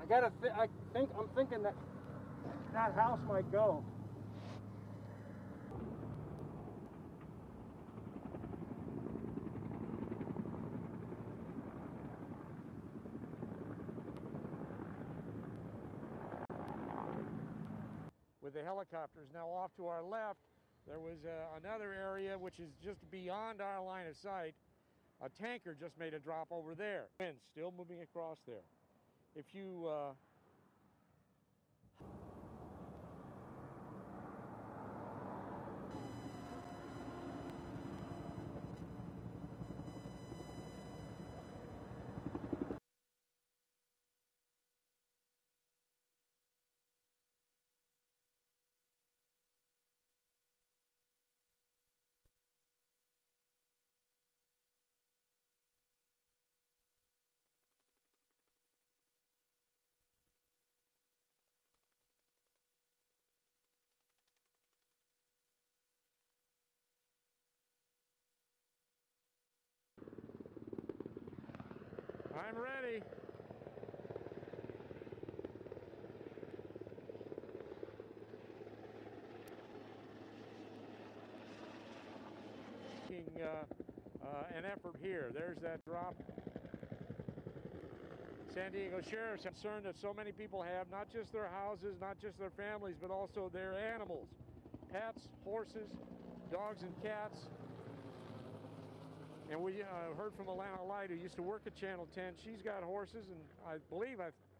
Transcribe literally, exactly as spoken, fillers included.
I gotta. Th I think I'm thinking that that house might go. With the helicopters now off to our left, there was uh, another area which is just beyond our line of sight. A tanker just made a drop over there. Wind still moving across there. If you uh, I'm ready. Uh, uh, an effort here. There's that drop. San Diego Sheriff's concerned that so many people have not just their houses, not just their families, but also their animals. Pets, horses, dogs and cats. And we uh, heard from Alana Light, who used to work at Channel ten. She's got horses, and I believe, I